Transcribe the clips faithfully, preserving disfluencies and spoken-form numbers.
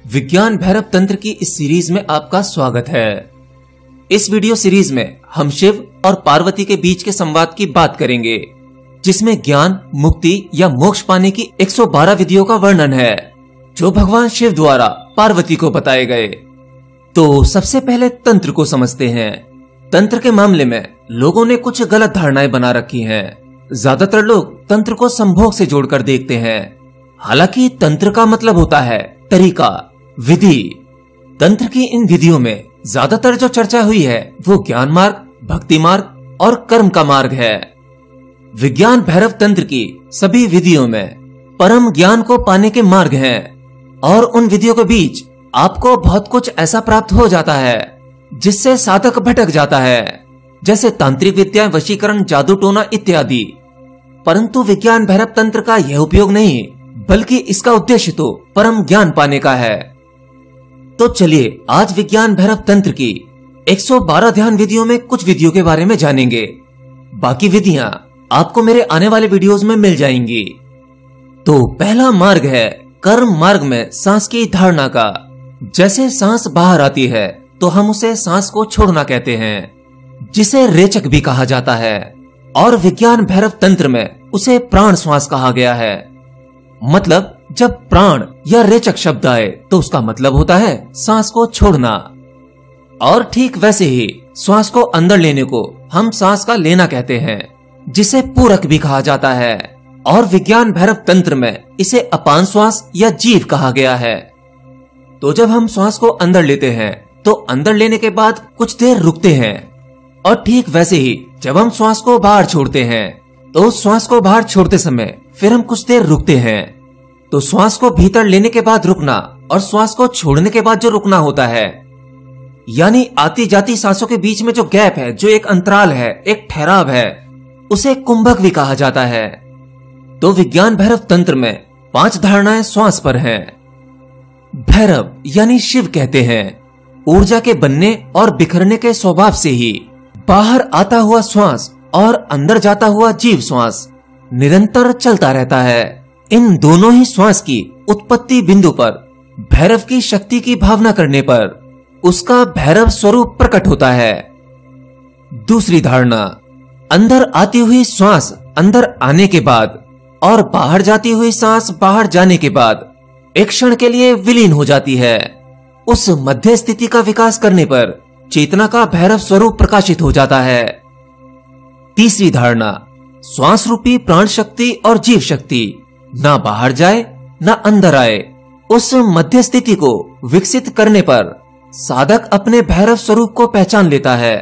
विज्ञान भैरव तंत्र की इस सीरीज में आपका स्वागत है। इस वीडियो सीरीज में हम शिव और पार्वती के बीच के संवाद की बात करेंगे, जिसमें ज्ञान, मुक्ति या मोक्ष पाने की एक सौ बारह विधियों का वर्णन है, जो भगवान शिव द्वारा पार्वती को बताए गए। तो सबसे पहले तंत्र को समझते हैं। तंत्र के मामले में लोगों ने कुछ गलत धारणाएं बना रखी हैं। ज्यादातर लोग तंत्र को संभोग से जोड़कर देखते हैं, हालांकि तंत्र का मतलब होता है तरीका, विधि। तंत्र की इन विधियों में ज्यादातर जो चर्चा हुई है वो ज्ञान मार्ग, भक्ति मार्ग और कर्म का मार्ग है। विज्ञान भैरव तंत्र की सभी विधियों में परम ज्ञान को पाने के मार्ग हैं, और उन विधियों के बीच आपको बहुत कुछ ऐसा प्राप्त हो जाता है जिससे साधक भटक जाता है, जैसे तांत्रिक विद्या, वशीकरण, जादू टोना इत्यादि। परंतु विज्ञान भैरव तंत्र का यह उपयोग नहीं, बल्कि इसका उद्देश्य तो परम ज्ञान पाने का है। तो चलिए आज विज्ञान भैरव तंत्र की एक सौ बारह ध्यान विधियों में कुछ विधियों के बारे में जानेंगे। बाकी विधियां आपको मेरे आने वाले वीडियोस में मिल जाएंगी। तो पहला मार्ग है कर्म मार्ग में सांस की धारणा का। जैसे सांस बाहर आती है तो हम उसे सांस को छोड़ना कहते हैं, जिसे रेचक भी कहा जाता है, और विज्ञान भैरव तंत्र में उसे प्राण श्वास कहा गया है। मतलब जब प्राण या रेचक शब्द आए तो उसका मतलब होता है सांस को छोड़ना। और ठीक वैसे ही श्वास को अंदर लेने को हम सांस का लेना कहते हैं, जिसे पूरक भी कहा जाता है, और विज्ञान भैरव तंत्र में इसे अपान श्वास या जीव कहा गया है। तो जब हम श्वास को अंदर लेते हैं तो अंदर लेने के बाद कुछ देर रुकते हैं, और ठीक वैसे ही जब हम श्वास को बाहर छोड़ते हैं तो श्वास को बाहर छोड़ते समय फिर हम कुछ देर रुकते हैं। तो श्वास को भीतर लेने के बाद रुकना और श्वास को छोड़ने के बाद जो रुकना होता है, यानी आती जाती सांसों के बीच में जो गैप है, जो एक अंतराल है, एक ठहराव है, उसे कुंभक भी कहा जाता है। तो विज्ञान भैरव तंत्र में पांच धारणाएं श्वास पर हैं। भैरव यानी शिव कहते हैं ऊर्जा के बनने और बिखरने के स्वभाव से ही बाहर आता हुआ श्वास और अंदर जाता हुआ जीव श्वास निरंतर चलता रहता है। इन दोनों ही श्वास की उत्पत्ति बिंदु पर भैरव की शक्ति की भावना करने पर उसका भैरव स्वरूप प्रकट होता है। दूसरी धारणा, अंदर आती हुई श्वास अंदर आने के बाद और बाहर जाती हुई सांस बाहर जाने के बाद एक क्षण के लिए विलीन हो जाती है। उस मध्य स्थिति का विकास करने पर चेतना का भैरव स्वरूप प्रकाशित हो जाता है। तीसरी धारणा, श्वास रूपी प्राण शक्ति और जीव शक्ति ना बाहर जाए ना अंदर आए, उस मध्य स्थिति को विकसित करने पर साधक अपने भैरव स्वरूप को पहचान लेता है।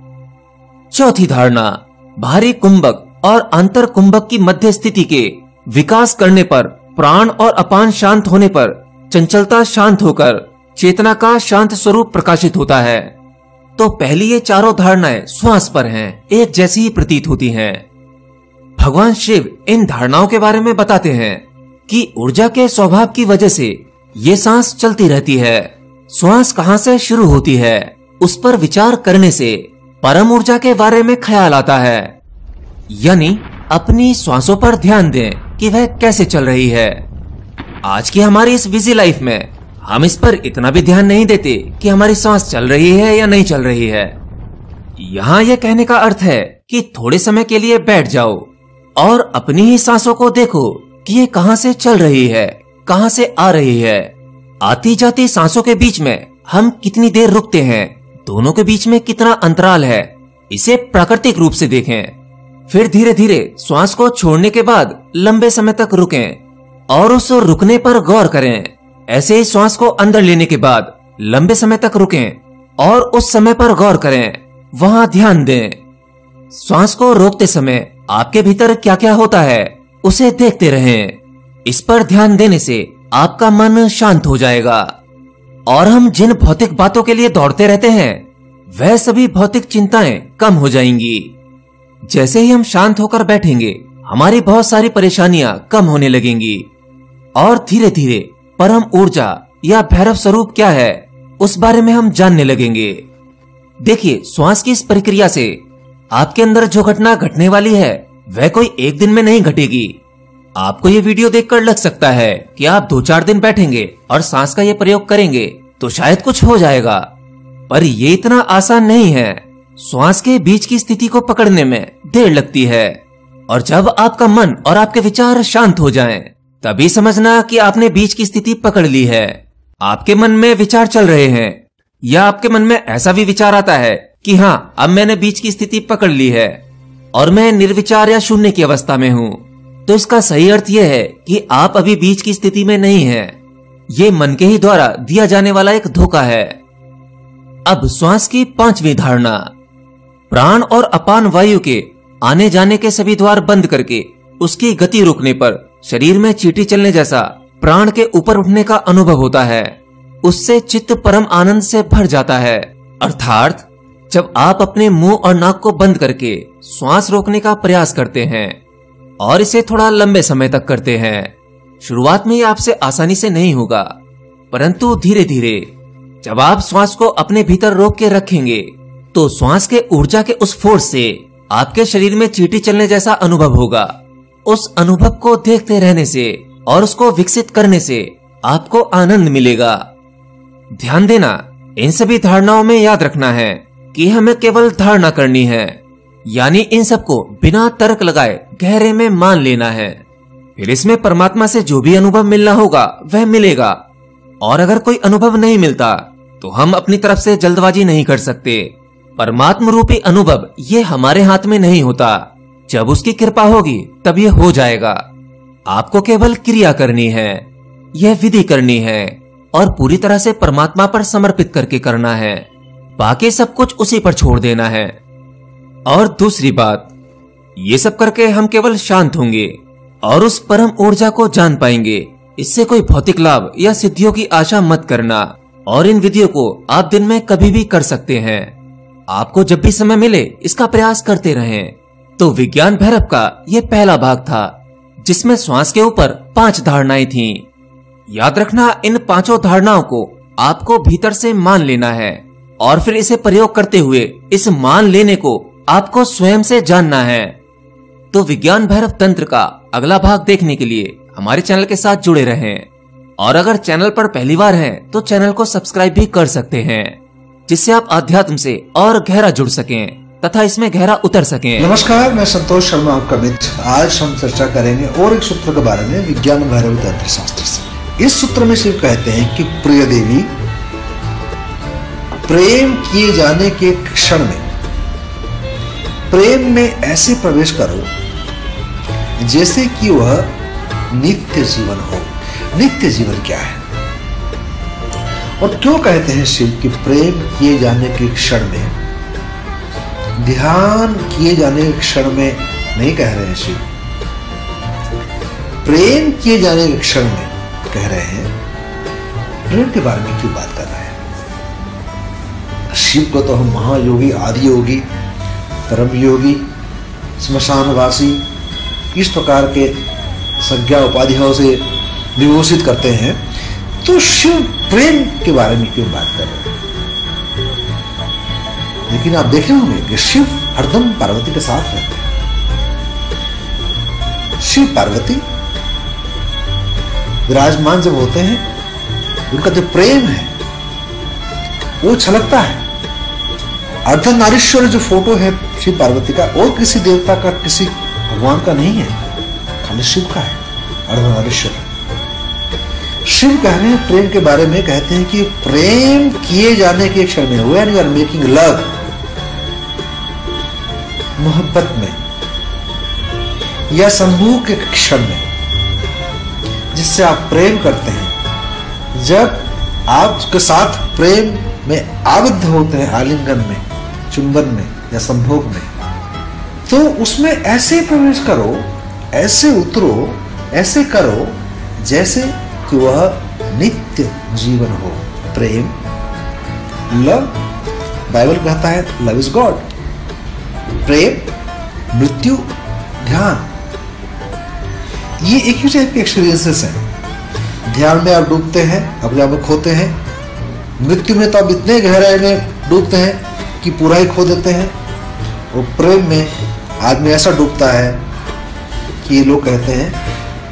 चौथी धारणा, बाहरी कुंभक और आंतर कुंभक की मध्य स्थिति के विकास करने पर प्राण और अपान शांत होने पर चंचलता शांत होकर चेतना का शांत स्वरूप प्रकाशित होता है। तो पहली ये चारों धारणाएं श्वास पर हैं, एक जैसी ही प्रतीत होती हैं। भगवान शिव इन धारणाओं के बारे में बताते हैं कि ऊर्जा के स्वभाव की वजह से ये सांस चलती रहती है। श्वास कहाँ से शुरू होती है, उस पर विचार करने से परम ऊर्जा के बारे में ख्याल आता है। यानी अपनी श्वासों पर ध्यान दें कि वह कैसे चल रही है। आज की हमारी इस बिजी लाइफ में हम इस पर इतना भी ध्यान नहीं देते कि हमारी सांस चल रही है या नहीं चल रही है। यहाँ यह कहने का अर्थ है कि थोड़े समय के लिए बैठ जाओ और अपनी ही सांसों को देखो कि ये कहाँ से चल रही है, कहाँ से आ रही है। आती जाती सांसों के बीच में हम कितनी देर रुकते हैं, दोनों के बीच में कितना अंतराल है, इसे प्राकृतिक रूप से देखें। फिर धीरे धीरे श्वास को छोड़ने के बाद लंबे समय तक रुकें और उस रुकने पर गौर करें। ऐसे ही श्वास को अंदर लेने के बाद लंबे समय तक रुकें और उस समय पर गौर करें, वहां ध्यान दें। श्वास को रोकते समय आपके भीतर क्या क्या होता है उसे देखते रहें। इस पर ध्यान देने से आपका मन शांत हो जाएगा, और हम जिन भौतिक बातों के लिए दौड़ते रहते हैं वह सभी भौतिक चिंताएं कम हो जाएंगी। जैसे ही हम शांत होकर बैठेंगे हमारी बहुत सारी परेशानियां कम होने लगेंगी, और धीरे धीरे परम ऊर्जा या भैरव स्वरूप क्या है उस बारे में हम जानने लगेंगे। देखिए, श्वास की इस प्रक्रिया से आपके अंदर जो घटना घटने वाली है वह कोई एक दिन में नहीं घटेगी। आपको ये वीडियो देखकर लग सकता है कि आप दो चार दिन बैठेंगे और सांस का ये प्रयोग करेंगे तो शायद कुछ हो जाएगा, पर ये इतना आसान नहीं है। श्वास के बीच की स्थिति को पकड़ने में देर लगती है, और जब आपका मन और आपके विचार शांत हो जाएं, तभी समझना कि आपने बीच की स्थिति पकड़ ली है। आपके मन में विचार चल रहे हैं, या आपके मन में ऐसा भी विचार आता है कि हाँ, अब मैंने बीच की स्थिति पकड़ ली है और मैं निर्विचार या शून्य की अवस्था में हूँ, तो इसका सही अर्थ यह है कि आप अभी बीच की स्थिति में नहीं हैं। ये मन के ही द्वारा दिया जाने वाला एक धोखा है। अब श्वास की पांचवी धारणा। प्राण और अपान वायु के आने जाने के सभी द्वार बंद करके उसकी गति रोकने पर शरीर में चींटी चलने जैसा प्राण के ऊपर उठने का अनुभव होता है। उससे चित्त परम आनंद से भर जाता है। अर्थात जब आप अपने मुंह और नाक को बंद करके श्वास रोकने का प्रयास करते हैं और इसे थोड़ा लंबे समय तक करते हैं, शुरुआत में ये आपसे आसानी से नहीं होगा, परंतु धीरे धीरे जब आप श्वास को अपने भीतर रोक के रखेंगे तो श्वास के ऊर्जा के उस फोर्स से आपके शरीर में चींटी चलने जैसा अनुभव होगा। उस अनुभव को देखते रहने से और उसको विकसित करने से आपको आनंद मिलेगा। ध्यान देना, इन सभी धारणाओं में याद रखना है कि हमें केवल धारणा करनी है, यानी इन सबको बिना तर्क लगाए गहरे में मान लेना है। फिर इसमें परमात्मा से जो भी अनुभव मिलना होगा वह मिलेगा, और अगर कोई अनुभव नहीं मिलता तो हम अपनी तरफ से जल्दबाजी नहीं कर सकते। परमात्मा रूपी अनुभव ये हमारे हाथ में नहीं होता, जब उसकी कृपा होगी तब ये हो जाएगा। आपको केवल क्रिया करनी है, यह विधि करनी है और पूरी तरह से परमात्मा पर समर्पित करके करना है। बाकी सब कुछ उसी पर छोड़ देना है। और दूसरी बात, ये सब करके हम केवल शांत होंगे और उस परम ऊर्जा को जान पाएंगे। इससे कोई भौतिक लाभ या सिद्धियों की आशा मत करना, और इन विधियों को आप दिन में कभी भी कर सकते हैं। आपको जब भी समय मिले इसका प्रयास करते रहें। तो विज्ञान भैरव का यह पहला भाग था, जिसमें श्वास के ऊपर पांच धारणाएं थीं। याद रखना, इन पांचों धारणाओं को आपको भीतर से मान लेना है और फिर इसे प्रयोग करते हुए इस मान लेने को आपको स्वयं से जानना है। तो विज्ञान भैरव तंत्र का अगला भाग देखने के लिए हमारे चैनल के साथ जुड़े रहें, और अगर चैनल पर पहली बार हैं तो चैनल को सब्सक्राइब भी कर सकते हैं, जिससे आप आध्यात्म से और गहरा जुड़ सकें तथा इसमें गहरा उतर सकें। नमस्कार, मैं संतोष शर्मा, आपका मित्र। आज हम चर्चा करेंगे और एक सूत्र के बारे में विज्ञान भैरव तंत्र शास्त्र से। इस सूत्र में सिर्फ कहते हैं कि प्रिय देवी, प्रेम किए जाने के क्षण में प्रेम में ऐसे प्रवेश करो जैसे कि वह नित्य जीवन हो। नित्य जीवन क्या है और क्यों कहते हैं शिव कि प्रेम किए जाने के क्षण में, ध्यान किए जाने के क्षण में नहीं कह रहे हैं शिव, प्रेम किए जाने के क्षण में कह रहे हैं। प्रेम के बारे में क्यों बात कर रहे हैं? शिव को तो हम महायोगी, आदि योगी, परम योगी, स्मशानवासी, इस प्रकार के संज्ञा उपाधियों से विभूषित करते हैं, तो शिव प्रेम के बारे में क्यों बात कर रहे हैं? लेकिन आप देखे होंगे कि शिव हरदम पार्वती के साथ रहते हैं। शिव पार्वती विराजमान जब होते हैं, उनका जो प्रेम है वो छलकता है। अर्धनारीश्वर जो फोटो है शिव पार्वती का, और किसी देवता का, किसी भगवान का नहीं है, खाली शिव का है, अर्धनारीश्वर। शिव कह रहे हैं प्रेम के बारे में, कहते हैं कि प्रेम किए जाने के क्षण में, when you are making love, मोहब्बत में या संभोग के क्षण में, जिससे आप प्रेम करते हैं, जब आप उसके साथ प्रेम में आबद्ध होते हैं, आलिंगन में, चुंबन में या संभोग में, तो उसमें ऐसे प्रवेश करो, ऐसे उतरो, ऐसे करो जैसे कि वह नित्य जीवन हो। प्रेम, लव, बाइबल कहता है लव इज गॉड। प्रेम, मृत्यु, ध्यान, ये एक ही टाइप के एक्सपीरियंसेस हैं। ध्यान में आप डूबते हैं, अपने आप में खोते हैं। मृत्यु में तो आप इतने गहराई में डूबते हैं कि पूरा ही खो देते हैं। और प्रेम में आदमी ऐसा डूबता है कि लोग कहते हैं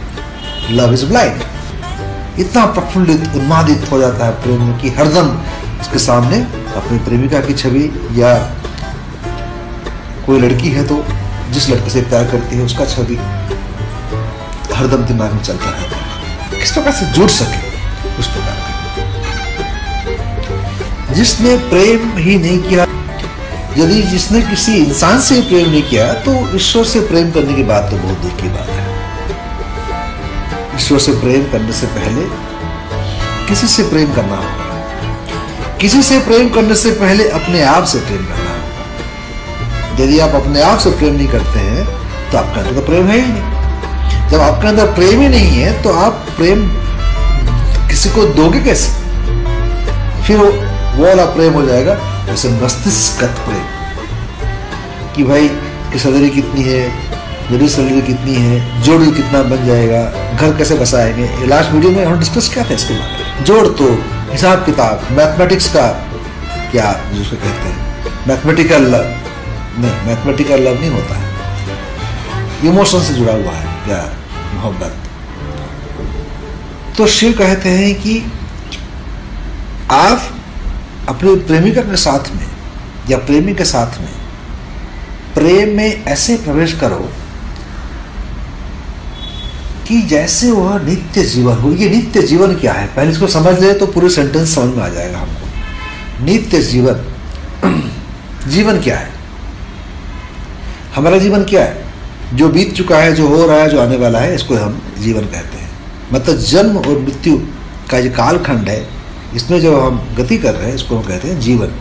लव इज ब्लाइंड। इतना प्रफुल्लित उन्मादित हो जाता है प्रेम में कि हरदम उसके सामने अपनी प्रेमिका की छवि, या कोई लड़की है तो जिस लड़के से प्यार करती है उसका छवि हरदम दिमाग में चलता रहता है। किस प्रकार से जुड़ सके उस प्रकार का। जिसने प्रेम ही नहीं किया, यदि जिसने किसी इंसान से प्रेम नहीं किया, तो ईश्वर से प्रेम करने की बात तो बहुत दूर की बात है। ईश्वर से प्रेम करने से पहले किसी से प्रेम करना होगा। किसी से प्रेम करने से पहले अपने आप से प्रेम करना होगा। यदि आप अपने आप से प्रेम नहीं करते हैं तो आपके अंदर तो प्रेम है ही नहीं। जब आपके अंदर प्रेम ही नहीं है तो आप प्रेम किसी को दोगे कैसे? फिर वो वाला प्रेम हो जाएगा जैसे मस्तिष्कगत प्रेम, कि भाई की सैलरी कितनी है, मेरी सैलरी कितनी है, जोड़ कितना बन जाएगा, घर कैसे बसाएंगे। लास्ट वीडियो में हम डिस्कस किया था इसके बारे में। जोड़ तो हिसाब किताब, मैथमेटिक्स का क्या जिसको कहते हैं मैथमेटिकल लव, नहीं मैथमेटिकल लव नहीं होता है, इमोशन से जुड़ा हुआ है प्यार मोहब्बत। तो शिव कहते हैं कि आप अपने प्रेमिका के साथ में या प्रेमी के साथ में प्रेम में ऐसे प्रवेश करो कि जैसे वह नित्य जीवन हो। ये नित्य जीवन क्या है, पहले इसको समझ ले तो पूरे सेंटेंस समझ में आ जाएगा हमको। नित्य जीवन, जीवन क्या है? हमारा जीवन क्या है? जो बीत चुका है, जो हो रहा है, जो आने वाला है, इसको हम जीवन कहते हैं। मतलब जन्म और मृत्यु का जो कालखंड है, इसमें जो हम गति कर रहे हैं, इसको हम कहते हैं जीवन।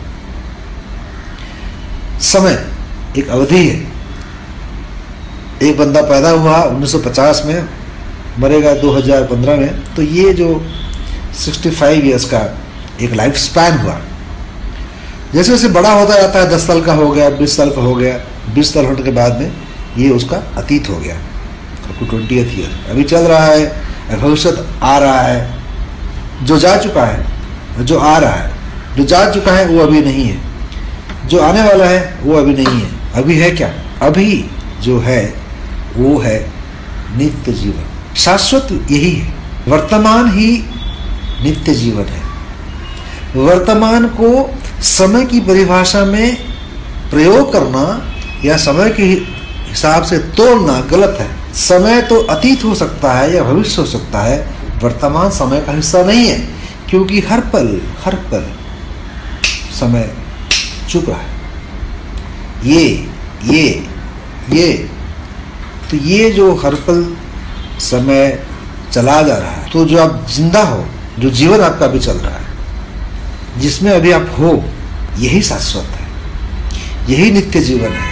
समय एक अवधि है। एक बंदा पैदा हुआ उन्नीस सौ पचास में, मरेगा दो हज़ार पंद्रह में, तो ये जो पैंसठ इयर्स का एक लाइफ स्पैन हुआ। जैसे जैसे बड़ा होता जाता है, दस साल का हो गया, बीस साल का हो गया, बीस साल होने के बाद में ये उसका अतीत हो गया, आपको ट्वेंटियथ ईयर अभी चल रहा है। भविष्य आ रहा है, जो जा चुका है, जो आ रहा है, जो जा चुका है वो अभी नहीं है, जो आने वाला है वो अभी नहीं है। अभी है क्या? अभी जो है वो है नित्य जीवन, शाश्वत यही है। वर्तमान ही नित्य जीवन है। वर्तमान को समय की परिभाषा में प्रयोग करना या समय के हिसाब से तोड़ना गलत है। समय तो अतीत हो सकता है या भविष्य हो सकता है, वर्तमान समय का हिस्सा नहीं है, क्योंकि हर पल हर पल समय चुप रहा है। ये ये ये तो ये जो हर पल समय चला जा रहा है, तो जो आप जिंदा हो, जो जीवन आपका अभी चल रहा है, जिसमें अभी आप हो, यही शाश्वत है, यही नित्य जीवन है।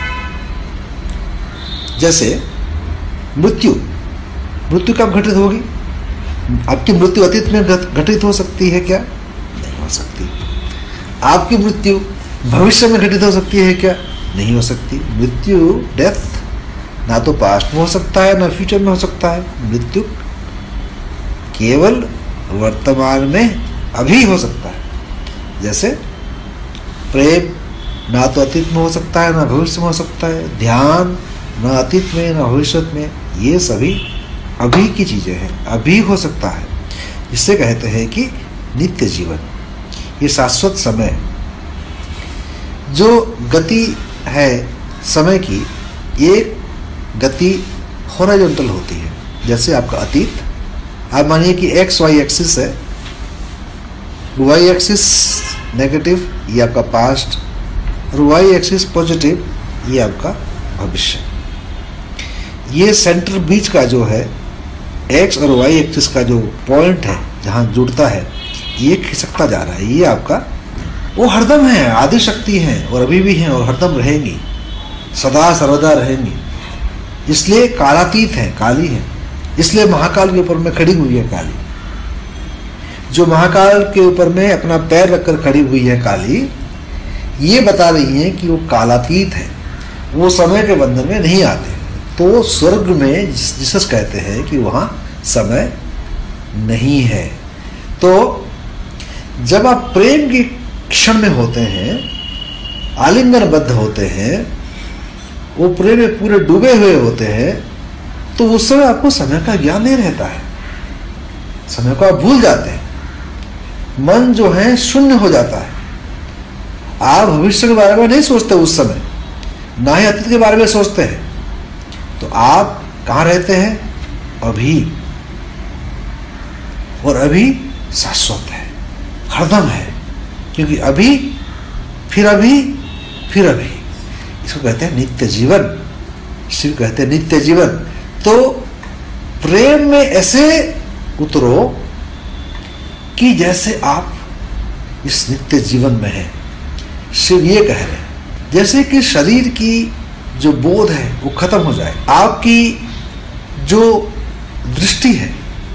जैसे मृत्यु, मृत्यु कब घटित होगी? आपकी मृत्यु अतीत में घटित हो सकती है क्या? नहीं हो सकती। आपकी मृत्यु भविष्य में घटित हो सकती है क्या? नहीं हो सकती। मृत्यु, डेथ, ना तो पास्ट में हो सकता है ना फ्यूचर में हो सकता है। मृत्यु केवल वर्तमान में अभी हो सकता है। जैसे प्रेम ना तो अतीत में हो सकता है ना भविष्य में हो सकता है। ध्यान ना अतीत में ना भविष्य में, ये सभी अभी की चीजें हैं, अभी हो सकता है। जिससे कहते हैं कि नित्य जीवन, ये शाश्वत समय, जो गति है समय की, एक गति हॉरिजॉन्टल होती है। जैसे आपका अतीत, आप मानिए कि एक्स वाई एक्सिस है, वाई एक्सिस नेगेटिव ये आपका पास्ट, और वाई एक्सिस पॉजिटिव ये आपका भविष्य। ये सेंटर बीच का जो है एक्स और वाई एक्सिस का जो पॉइंट है, जहाँ जुड़ता है, ये खिसकता जा रहा है। ये आपका वो हरदम है, आदि शक्ति है, और अभी भी हैं और हरदम रहेंगी, सदा सर्वदा रहेंगी। इसलिए कालातीत है, काली है। इसलिए महाकाल के ऊपर में खड़ी हुई है काली। जो महाकाल के ऊपर में अपना पैर रखकर खड़ी हुई है काली, ये बता रही है कि वो कालातीत है, वो समय के बंधन में नहीं आते। तो स्वर्ग में जिसस कहते हैं कि वहाँ समय नहीं है। तो जब आप प्रेम की क्षण में होते हैं, आलिंगनबद्ध होते हैं, वो प्रेम में पूरे डूबे हुए होते हैं, तो उस समय आपको समय का ज्ञान नहीं रहता है। समय को आप भूल जाते हैं, मन जो है शून्य हो जाता है। आप भविष्य के बारे में नहीं सोचते उस समय, ना ही अतीत के बारे में सोचते हैं। तो आप कहाँ रहते हैं? अभी। और अभी शाश्वत है, हरदम है, क्योंकि अभी फिर अभी फिर अभी, इसको कहते हैं नित्य जीवन। शिव कहते हैं नित्य जीवन। तो प्रेम में ऐसे उतरो कि जैसे आप इस नित्य जीवन में हैं। शिव ये कह रहे हैं जैसे कि शरीर की जो बोध है वो खत्म हो जाए, आपकी जो दृष्टि है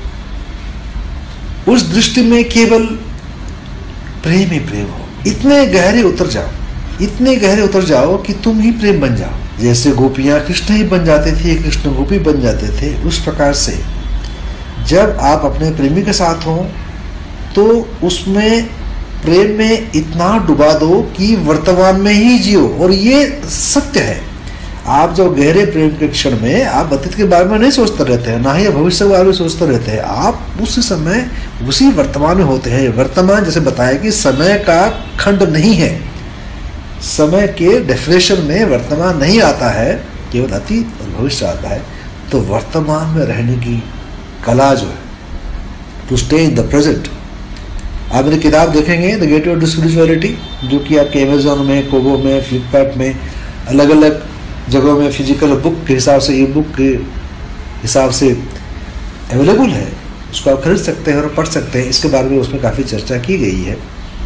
उस दृष्टि में केवल प्रेम ही प्रेम हो। इतने गहरे उतर जाओ, इतने गहरे उतर जाओ कि तुम ही प्रेम बन जाओ। जैसे गोपियां कृष्ण ही बन जाते थे, कृष्ण गोपी बन जाते थे, उस प्रकार से जब आप अपने प्रेमी के साथ हो तो उसमें प्रेम में इतना डुबा दो कि वर्तमान में ही जियो। और ये सत्य है। आप जो गहरे प्रेम के क्षण में आप अतीत के बारे में नहीं सोचते रहते हैं, ना ही भविष्य के बारे में सोचते रहते हैं। आप उस समय उसी वर्तमान में होते हैं। वर्तमान जैसे बताया कि समय का खंड नहीं है, समय के डेफिनेशन में वर्तमान नहीं आता है, केवल अतीत और भविष्य आता है। तो वर्तमान में रहने की कला जो है, to stay in the present. आप मेरी किताब देखेंगे द गेटवे टू स्पिरिचुअलिटी, जो कि आपके अमेजोन में, कोबो में, फ्लिपकार्ट में, अलग अलग जगहों में फिजिकल बुक के हिसाब से, ई बुक के हिसाब से अवेलेबल है। उसको आप खरीद सकते हैं और पढ़ सकते हैं। इसके बारे में उसमें काफ़ी चर्चा की गई है,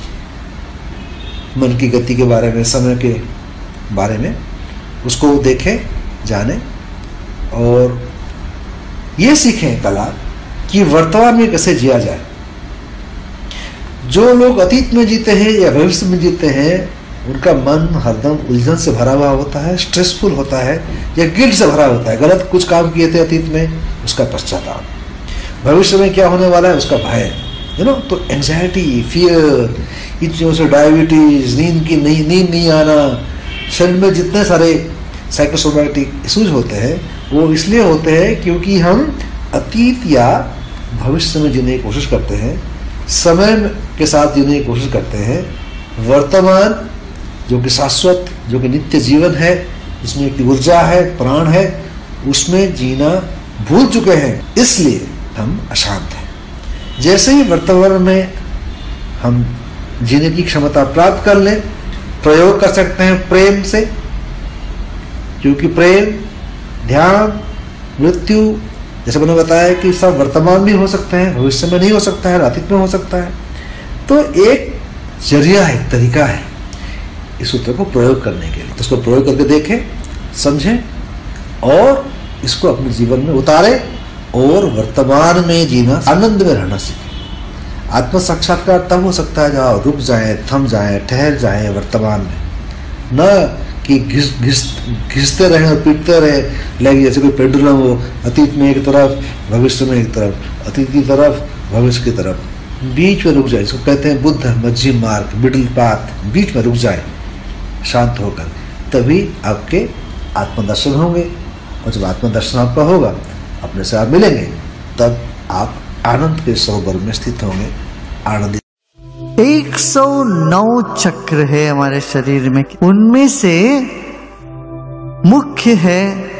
मन की गति के बारे में, समय के बारे में। उसको देखें, जानें और ये सीखें कला कि वर्तमान में कैसे जिया जाए। जो लोग अतीत में जीते हैं या भविष्य में जीते हैं, उनका मन हरदम उलझन से भरा हुआ होता है, स्ट्रेसफुल होता है या गिल्ट से भरा होता है। गलत कुछ काम किए थे अतीत में, उसका पश्चाताप। भविष्य में क्या होने वाला है, उसका भय, यू नो। तो एंजाइटी, फियर, इन चीज़ों से डायबिटीज, नींद की नहीं नींद नहीं आना, शरीर में जितने सारे साइकोसोमैटिक इश्यूज होते हैं वो इसलिए होते हैं क्योंकि हम अतीत या भविष्य में जीने की कोशिश करते हैं, समय के साथ जीने की कोशिश करते हैं। वर्तमान जो कि शाश्वत, जो कि नित्य जीवन है, जिसमें एक ऊर्जा है, प्राण है, उसमें जीना भूल चुके हैं, इसलिए हम अशांत हैं। जैसे ही वर्तमान में हम जीने की क्षमता प्राप्त कर लें, प्रयोग कर सकते हैं प्रेम से, क्योंकि प्रेम, ध्यान, मृत्यु, जैसे मैंने बताया कि सब वर्तमान में हो सकते हैं, भविष्य में नहीं हो सकता है, अतीत में हो सकता है। तो एक जरिया है, एक तरीका है इस सूत्र को प्रयोग करने के लिए। तो इसको प्रयोग करके देखें, समझें और इसको अपने जीवन में उतारें और वर्तमान में जीना, आनंद में रहना सीखें। आत्म साक्षात्कार तब हो सकता है जब आप रुक जाएं, थम जाएं, ठहर जाएं वर्तमान में, न कि घिस घिस घिसते रहें और पीटते रहें, लाइक जैसे कोई पेंडुलम हो, अतीत में एक तरफ, भविष्य में एक तरफ, अतीत की तरफ, भविष्य की तरफ। बीच में रुक जाए, इसको कहते हैं बुद्ध मध्यम मार्ग, मिडिल पाथ। बीच में रुक जाए शांत होकर, तभी आपके आत्मदर्शन होंगे। और जब आत्मदर्शन आपका होगा, अपने से आप मिलेंगे, तब आप आनंद के सरोवर में स्थित होंगे, आनंदित। एक सौ नौ चक्र है हमारे शरीर में, उनमें से मुख्य है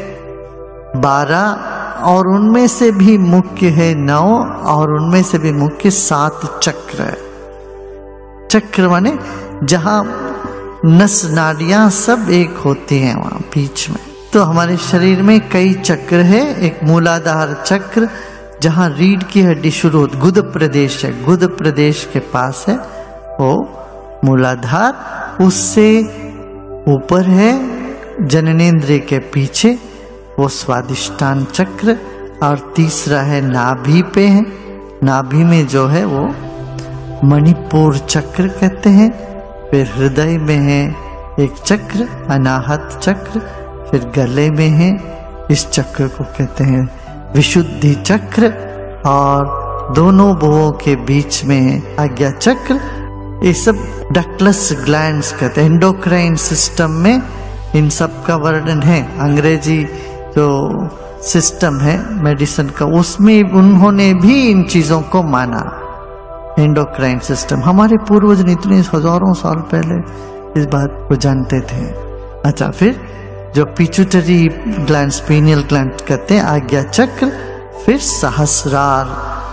बारह और उनमें से भी मुख्य है नौ और उनमें से भी मुख्य सात चक्र है। चक्र माने जहां नस नाड़ियां सब एक होती हैं, वहां बीच में। तो हमारे शरीर में कई चक्र है। एक मूलाधार चक्र जहां रीढ़ की हड्डी शुरू होती, गुद प्रदेश है, गुद प्रदेश के पास है वो मूलाधार। उससे ऊपर है जननेंद्रिय के पीछे वो स्वादिष्टान चक्र। और तीसरा है नाभि पे है, नाभि में जो है वो मणिपुर चक्र कहते हैं। फिर हृदय में है एक चक्र अनाहत चक्र, फिर गले में है, इस चक्र को कहते हैं विशुद्धि चक्र। और दोनों भुवों के बीच में है आज्ञा चक्र। ये सब डक्टलेस ग्लैंड्स कहते हैं। एंडोक्राइन सिस्टम में इन सब का वर्णन है। अंग्रेजी जो सिस्टम है मेडिसिन का, उसमें उन्होंने भी इन चीजों को माना। एंडोक्राइन सिस्टम, हमारे पूर्वज ने इतने हजारों साल पहले इस बात को जानते थे। अच्छा, फिर जो पिट्यूटरी ग्लैंड, पीनियल ग्लैंड कहते हैं, आज्ञा चक्र, फिर सहस्रार,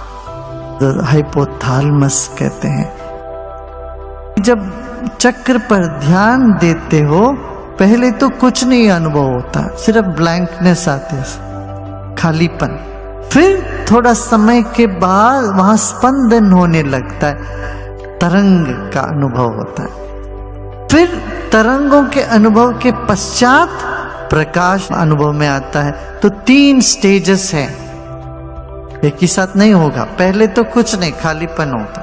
हाइपोथैलेमस कहते हैं। जब चक्र पर ध्यान देते हो, पहले तो कुछ नहीं अनुभव होता, सिर्फ ब्लैंकनेस आती है, खालीपन। फिर थोड़ा समय के बाद वहां स्पंदन होने लगता है, तरंग का अनुभव होता है। फिर तरंगों के अनुभव के पश्चात प्रकाश अनुभव में आता है। तो तीन स्टेजेस हैं, एक ही साथ नहीं होगा। पहले तो कुछ नहीं, खालीपन होता।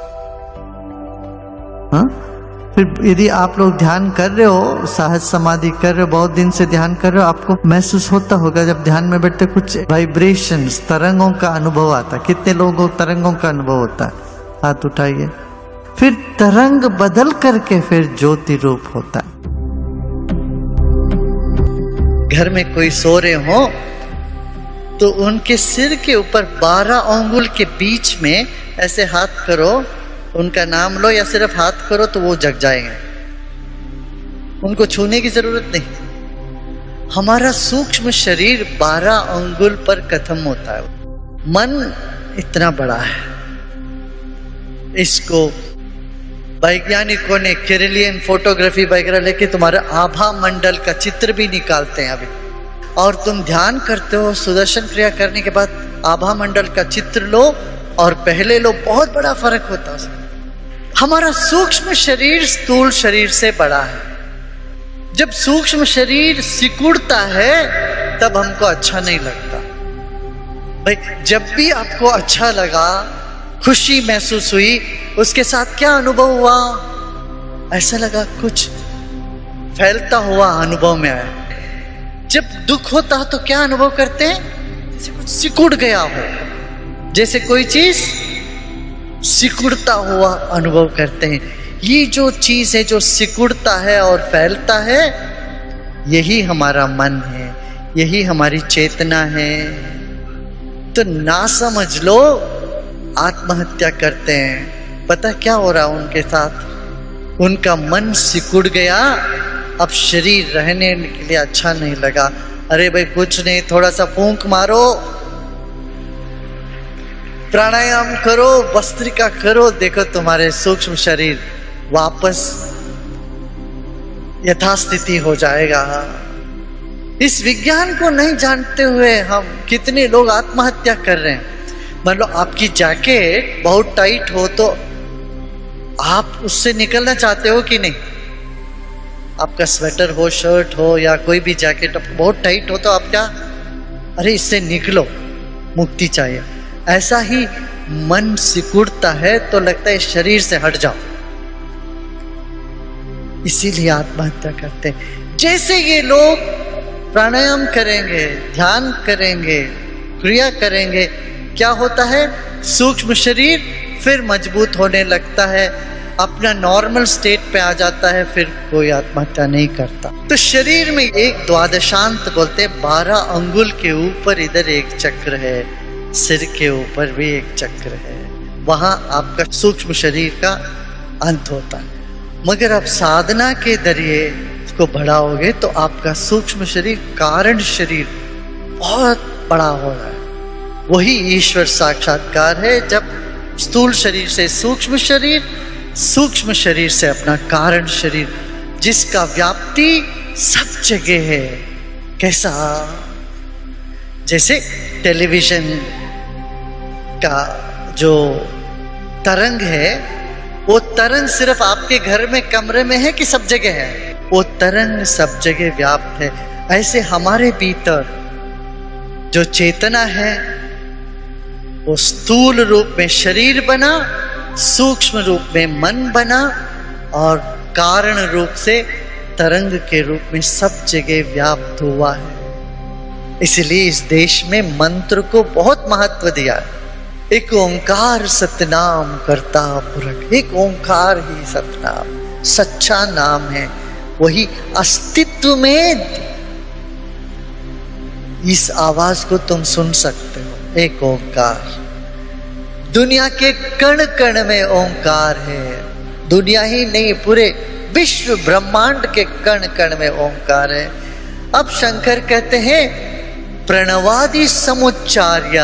हाँ? फिर यदि आप लोग ध्यान कर रहे हो, सहज समाधि कर रहे हो, बहुत दिन से ध्यान कर रहे हो, आपको महसूस होता होगा जब ध्यान में बैठते कुछ वाइब्रेशंस, तरंगों का अनुभव आता है। कितने लोगों को तरंगों का अनुभव होता है? हाथ उठाइए। फिर तरंग बदल करके फिर ज्योति रूप होता है। घर में कोई सो रहे हो तो उनके सिर के ऊपर बारह अंगुल के बीच में ऐसे हाथ करो, उनका नाम लो या सिर्फ हाथ करो तो वो जग जाएंगे, उनको छूने की जरूरत नहीं। हमारा सूक्ष्म शरीर बारह अंगुल पर खत्म होता है। मन इतना बड़ा है, इसको वैज्ञानिकों ने कैरेलियन फोटोग्राफी वगैरह लेके तुम्हारा आभा मंडल का चित्र भी निकालते हैं अभी, और तुम ध्यान करते हो, सुदर्शन क्रिया करने के बाद आभा मंडल का चित्र लो और पहले लो, बहुत बड़ा फर्क होता है। हमारा सूक्ष्म शरीर स्थूल शरीर से बड़ा है। जब सूक्ष्म शरीर सिकुड़ता है तब हमको अच्छा नहीं लगता। भाई, जब भी आपको अच्छा लगा, खुशी महसूस हुई, उसके साथ क्या अनुभव हुआ? ऐसा लगा कुछ फैलता हुआ अनुभव में आया। जब दुख होता है तो क्या अनुभव करते हैं? जैसे कुछ सिकुड़ गया हो, जैसे कोई चीज सिकुड़ता हुआ अनुभव करते हैं। ये जो चीज है जो सिकुड़ता है और फैलता है, यही हमारा मन है, यही हमारी चेतना है। तो ना समझ लो, आत्महत्या करते हैं। पता क्या हो रहा उनके साथ? उनका मन सिकुड़ गया, अब शरीर रहने के लिए अच्छा नहीं लगा। अरे भाई कुछ नहीं, थोड़ा सा फूंक मारो, प्राणायाम करो, भस्त्रिका करो, देखो तुम्हारे सूक्ष्म शरीर वापस यथास्थिति हो जाएगा। इस विज्ञान को नहीं जानते हुए हम कितने लोग आत्महत्या कर रहे हैं। मान लो आपकी जैकेट बहुत टाइट हो तो आप उससे निकलना चाहते हो कि नहीं? आपका स्वेटर हो, शर्ट हो या कोई भी जैकेट बहुत टाइट हो तो आप क्या, अरे इससे निकलो, मुक्ति चाहिए। ऐसा ही मन सिकुड़ता है तो लगता है शरीर से हट जाओ, इसीलिए आत्महत्या करते हैं। जैसे ये लोग प्राणायाम करेंगे, ध्यान करेंगे, क्रिया करेंगे, क्या होता है? सूक्ष्म शरीर फिर मजबूत होने लगता है, अपना नॉर्मल स्टेट पे आ जाता है, फिर कोई आत्महत्या नहीं करता। तो शरीर में एक द्वादशांत बोलते हैं, बारह अंगुल के ऊपर इधर एक चक्र है, सिर के ऊपर भी एक चक्र है, वहां आपका सूक्ष्म शरीर का अंत होता है। मगर आप साधना के जरिए इसको बढ़ाओगे तो आपका सूक्ष्म शरीर, कारण शरीर बहुत बड़ा हो रहा है। वही ईश्वर साक्षात्कार है, जब स्थूल शरीर से सूक्ष्म शरीर, सूक्ष्म शरीर से अपना कारण शरीर, जिसका व्याप्ति सब जगह है। कैसा? जैसे टेलीविजन का जो तरंग है, वो तरंग सिर्फ आपके घर में कमरे में है कि सब जगह है? वो तरंग सब जगह व्याप्त है। ऐसे हमारे भीतर जो चेतना है वो स्थूल रूप में शरीर बना, सूक्ष्म रूप में मन बना, और कारण रूप से तरंग के रूप में सब जगह व्याप्त हुआ है। इसलिए इस देश में मंत्र को बहुत महत्व दिया है। एक ओंकार सतनाम करता पुरख, एक ओंकार ही सतनाम, सच्चा नाम है, वही अस्तित्व में इस आवाज को तुम सुन सकते हो, एक ओंकार। दुनिया के कण कण में ओंकार है, दुनिया ही नहीं पूरे विश्व ब्रह्मांड के कण कण में ओंकार है। अब शंकर कहते हैं प्रणवादि समुच्चार्या,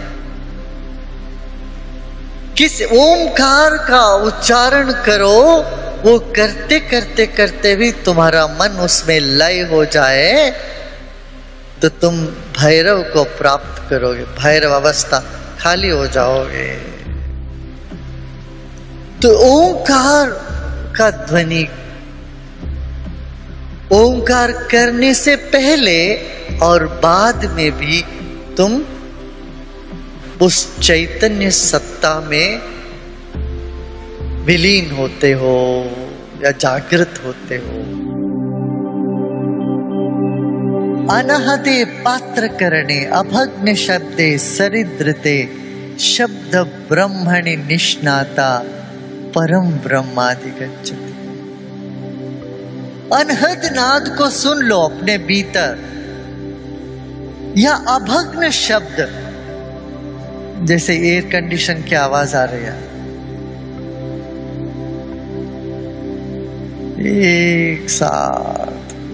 किस ओंकार का उच्चारण करो, वो करते करते करते भी तुम्हारा मन उसमें लय हो जाए तो तुम भैरव को प्राप्त करोगे, भैरव अवस्था खाली हो जाओगे। तो ओंकार का ध्वनि, ओंकार करने से पहले और बाद में भी तुम उस चैतन्य सत्ता में विलीन होते हो या जागृत होते हो। अनहदे पात्र करणे अभग्न शब्दे सरिद्रते शब्द ब्रह्मणि निष्णाता परम ब्रह्माधिगच्छति। अनहद नाद को सुन लो अपने भीतर, या अभग्न शब्द, जैसे एयर कंडीशन की आवाज आ रही है, एक साथ,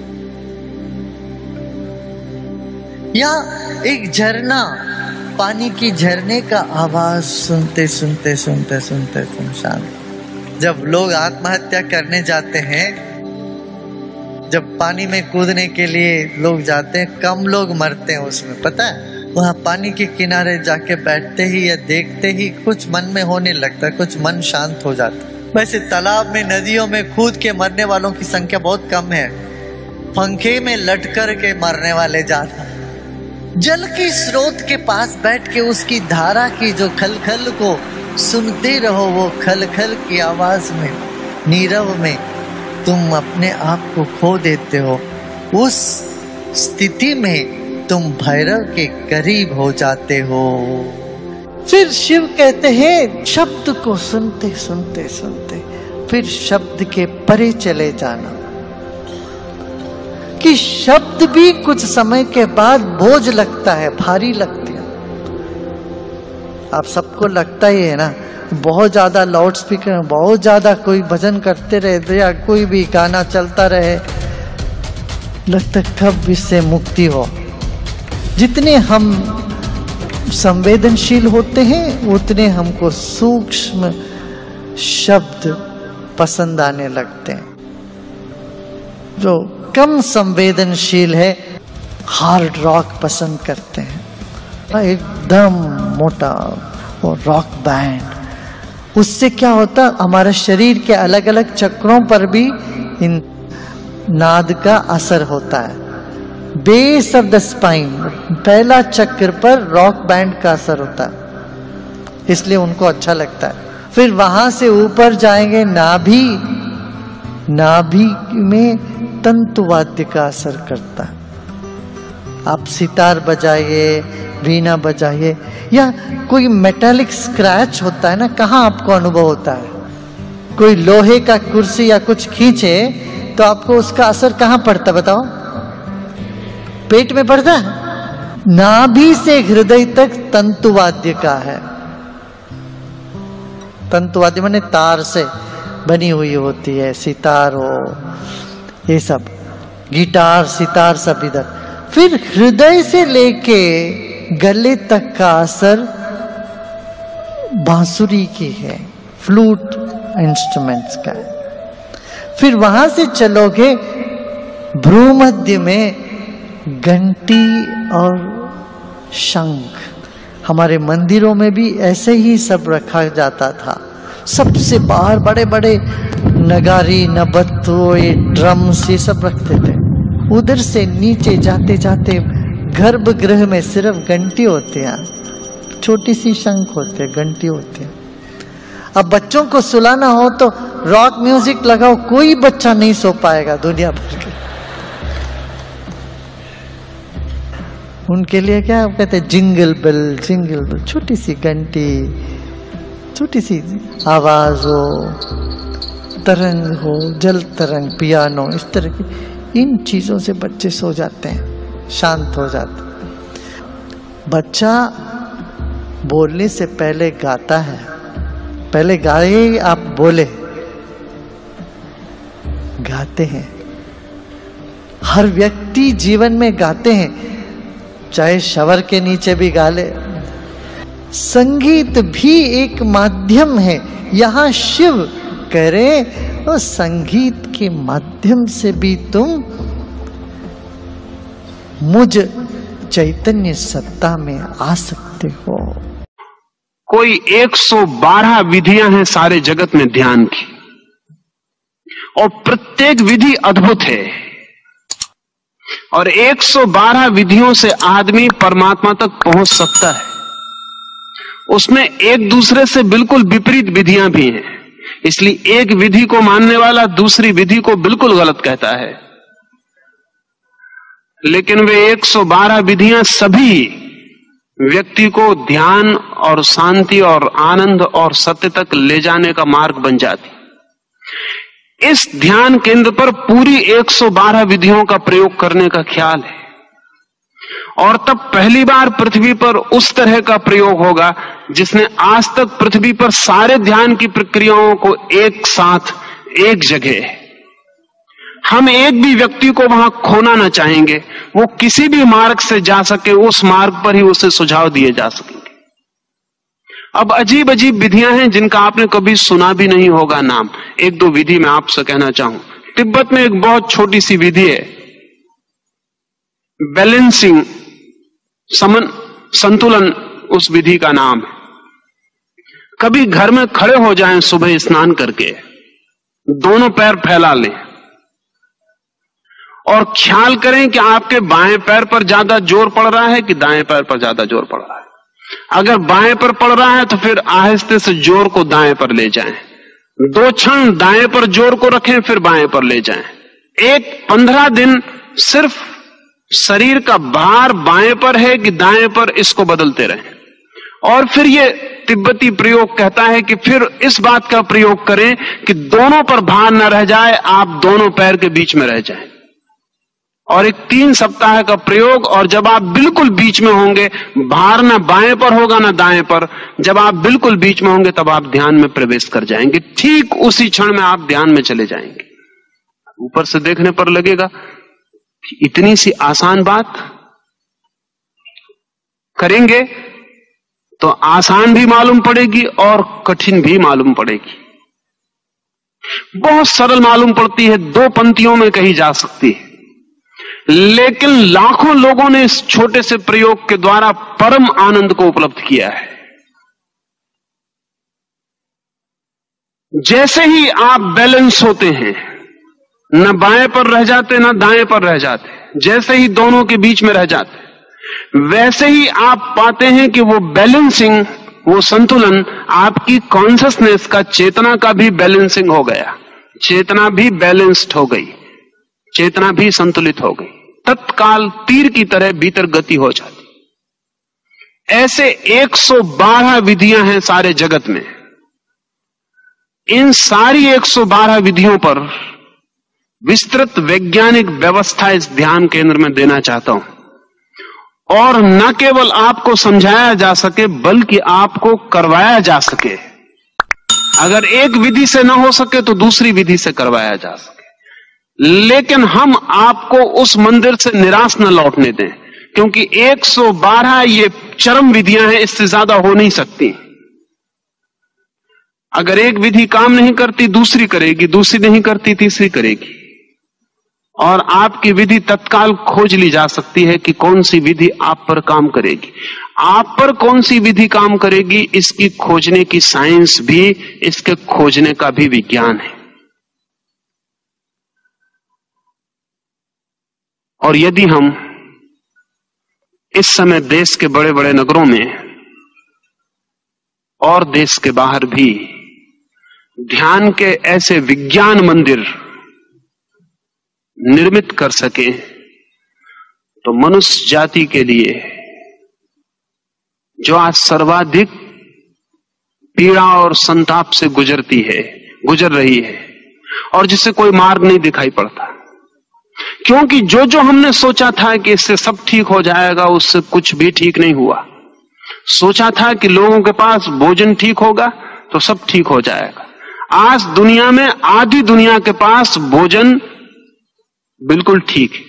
या एक झरना, पानी की झरने का आवाज सुनते सुनते सुनते सुनते तुम शांत। जब लोग आत्महत्या करने जाते हैं, जब पानी में कूदने के लिए लोग जाते हैं, कम लोग मरते हैं उसमें, पता है? वहां पानी के किनारे जाके बैठते ही या देखते ही कुछ मन में होने लगता है, कुछ मन शांत हो जाता है। वैसे तालाब में, नदियों में कूद के मरने वालों की संख्या बहुत कम है, पंखे में लटकर के मरने वाले ज्यादा। जल के स्रोत के पास बैठ के उसकी धारा की जो खलखल को सुनते रहो, वो खलखल की आवाज में, नीरव में तुम अपने आप को खो देते हो। उस स्थिति में तुम भैरव के करीब हो जाते हो। फिर शिव कहते हैं शब्द को सुनते सुनते सुनते फिर शब्द के परे चले जाना, कि शब्द भी कुछ समय के बाद बोझ लगता है, भारी लगती है। आप सबको लगता ही है ना, बहुत ज्यादा लाउड स्पीकर, बहुत ज्यादा कोई भजन करते रहे या कोई भी गाना चलता रहे, लगता कब इससे मुक्ति हो। जितने हम संवेदनशील होते हैं उतने हमको सूक्ष्म शब्द पसंद आने लगते हैं। जो कम संवेदनशील है हार्ड रॉक पसंद करते हैं, एकदम मोटा और रॉक बैंड। उससे क्या होता, हमारे शरीर के अलग अलग चक्रों पर भी इन नाद का असर होता है। बेस ऑफ द स्पाइन, पहला चक्र पर रॉक बैंड का असर होता है, इसलिए उनको अच्छा लगता है। फिर वहां से ऊपर जाएंगे, नाभि, नाभि में तंतुवाद्य का असर करता है। आप सितार बजाइए, वीणा बजाइए, या कोई मेटालिक स्क्रैच होता है ना, कहाँ आपको अनुभव होता है? कोई लोहे का कुर्सी या कुछ खींचे तो आपको उसका असर कहाँ पड़ता, बताओ? पेट में पड़ता है। नाभि से हृदय तक तंतुवाद्य का है। तंतुवाद्य माने तार से बनी हुई होती है, सितार हो, ये सब, गिटार, सितार सब इधर। फिर हृदय से लेके गले तक का असर बांसुरी की है, फ्लूट इंस्ट्रूमेंट्स का है। फिर वहां से चलोगे भ्रूमध्य में घंटी और शंख। हमारे मंदिरों में भी ऐसे ही सब रखा जाता था। सबसे बाहर बड़े बड़े नगारी, नबत्तो, ये ड्रम्स, ये सब रखते थे। उधर से नीचे जाते जाते गर्भगृह में सिर्फ घंटी होती है, छोटी सी शंख होते हैं, घंटी होती है। अब बच्चों को सुलाना हो तो रॉक म्यूजिक लगाओ, कोई बच्चा नहीं सो पाएगा दुनिया भर के। उनके लिए क्या कहते हैं, जिंगल बेल, जिंगल बेल, छोटी सी घंटी, छोटी सी आवाज हो, तरंग हो, जल तरंग, पियानो, इस तरह की इन चीजों से बच्चे सो जाते हैं, शांत हो जाते हैं। बच्चा बोलने से पहले गाता है, पहले गाए आप बोले, गाते हैं। हर व्यक्ति जीवन में गाते हैं, चाहे शवर के नीचे भी गा ले। संगीत भी एक माध्यम है। यहाँ शिव कह रहे और संगीत के माध्यम से भी तुम मुझ चैतन्य सत्ता में आ सकते हो। कोई एक सौ बारह विधियां हैं सारे जगत में ध्यान की, और प्रत्येक विधि अद्भुत है। और एक सौ बारह विधियों से आदमी परमात्मा तक पहुंच सकता है। उसमें एक दूसरे से बिल्कुल विपरीत विधियां भी हैं, इसलिए एक विधि को मानने वाला दूसरी विधि को बिल्कुल गलत कहता है। लेकिन वे एक सौ बारह विधियां सभी व्यक्ति को ध्यान और शांति और आनंद और सत्य तक ले जाने का मार्ग बन जाती। इस ध्यान केंद्र पर पूरी एक सौ बारह विधियों का प्रयोग करने का ख्याल है, और तब पहली बार पृथ्वी पर उस तरह का प्रयोग होगा जिसने आज तक पृथ्वी पर सारे ध्यान की प्रक्रियाओं को एक साथ एक जगह, हम एक भी व्यक्ति को वहां खोना ना चाहेंगे। वो किसी भी मार्ग से जा सके, उस मार्ग पर ही उसे सुझाव दिए जा सकेंगे। अब अजीब अजीब विधियां हैं जिनका आपने कभी सुना भी नहीं होगा नाम। एक दो विधि मैं आपसे कहना चाहूं। तिब्बत में एक बहुत छोटी सी विधि है, बैलेंसिंग, समन संतुलन उस विधि का नाम है। कभी घर में खड़े हो जाएं सुबह स्नान करके, दोनों पैर फैला लें और ख्याल करें कि आपके बाएं पैर पर ज्यादा जोर पड़ रहा है कि दाएं पैर पर ज्यादा जोर पड़ रहा है। अगर बाएं पर पड़ रहा है तो फिर आहिस्ते से जोर को दाएं पर ले जाएं। दो क्षण दाएं पर जोर को रखें, फिर बाएं पर ले जाएं। एक पंद्रह दिन सिर्फ शरीर का भार बाएं पर है कि दाएं पर, इसको बदलते रहें। और फिर ये तिब्बती प्रयोग कहता है कि फिर इस बात का प्रयोग करें कि दोनों पर भार न रह जाए, आप दोनों पैर के बीच में रह जाएं। और एक तीन सप्ताह का प्रयोग, और जब आप बिल्कुल बीच में होंगे, भार ना बाएं पर होगा ना दाएं पर, जब आप बिल्कुल बीच में होंगे तब आप ध्यान में प्रवेश कर जाएंगे। ठीक उसी क्षण में आप ध्यान में चले जाएंगे। ऊपर से देखने पर लगेगा कि इतनी सी आसान बात, करेंगे तो आसान भी मालूम पड़ेगी और कठिन भी मालूम पड़ेगी। बहुत सरल मालूम पड़ती है, दो पंक्तियों में कही जा सकती है, लेकिन लाखों लोगों ने इस छोटे से प्रयोग के द्वारा परम आनंद को उपलब्ध किया है। जैसे ही आप बैलेंस होते हैं, न बाएं पर रह जाते न दाएं पर रह जाते, जैसे ही दोनों के बीच में रह जाते, वैसे ही आप पाते हैं कि वो बैलेंसिंग, वो संतुलन आपकी कॉन्शसनेस का, चेतना का भी बैलेंसिंग हो गया। चेतना भी बैलेंस्ड हो गई, चेतना भी संतुलित हो गई। तत्काल तीर की तरह भीतर गति हो जाती। ऐसे एक सौ बारह विधियां हैं सारे जगत में। इन सारी एक सौ बारह विधियों पर विस्तृत वैज्ञानिक व्यवस्था इस ध्यान केंद्र में देना चाहता हूं, और न केवल आपको समझाया जा सके बल्कि आपको करवाया जा सके। अगर एक विधि से न हो सके तो दूसरी विधि से करवाया जा सके, लेकिन हम आपको उस मंदिर से निराश न लौटने दें, क्योंकि एक सौ बारह ये चरम विधियां हैं, इससे ज्यादा हो नहीं सकती। अगर एक विधि काम नहीं करती दूसरी करेगी, दूसरी नहीं करती तीसरी करेगी, और आपकी विधि तत्काल खोज ली जा सकती है कि कौन सी विधि आप पर काम करेगी। आप पर कौन सी विधि काम करेगी, इसकी खोजने की साइंस भी, इसके खोजने का भी विज्ञान है। और यदि हम इस समय देश के बड़े बड़े नगरों में और देश के बाहर भी ध्यान के ऐसे विज्ञान मंदिर निर्मित कर सके, तो मनुष्य जाति के लिए, जो आज सर्वाधिक पीड़ा और संताप से गुजरती है, गुजर रही है, और जिसे कोई मार्ग नहीं दिखाई पड़ता, क्योंकि जो जो हमने सोचा था कि इससे सब ठीक हो जाएगा, उससे कुछ भी ठीक नहीं हुआ। सोचा था कि लोगों के पास भोजन ठीक होगा तो सब ठीक हो जाएगा। आज दुनिया में आधी दुनिया के पास भोजन बिल्कुल ठीक है।